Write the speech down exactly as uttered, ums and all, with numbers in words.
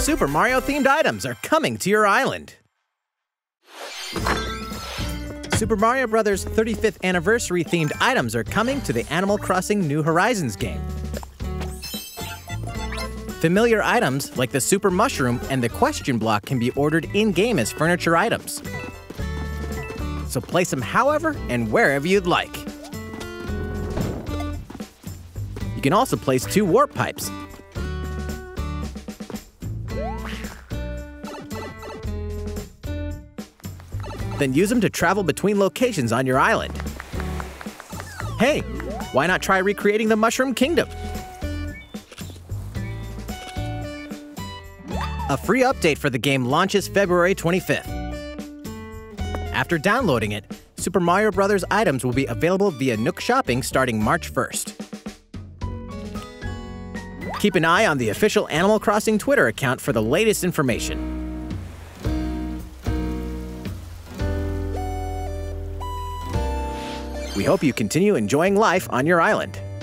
Super Mario-themed items are coming to your island. Super Mario Bros. thirty-fifth Anniversary-themed items are coming to the Animal Crossing New Horizons game. Familiar items like the Super Mushroom and the Question Block can be ordered in-game as furniture items. So place them however and wherever you'd like. You can also place two warp pipes. Then use them to travel between locations on your island. Hey, why not try recreating the Mushroom Kingdom? A free update for the game launches February twenty-fifth. After downloading it, Super Mario Bros. Items will be available via Nook Shopping starting March first. Keep an eye on the official Animal Crossing Twitter account for the latest information. We hope you continue enjoying life on your island.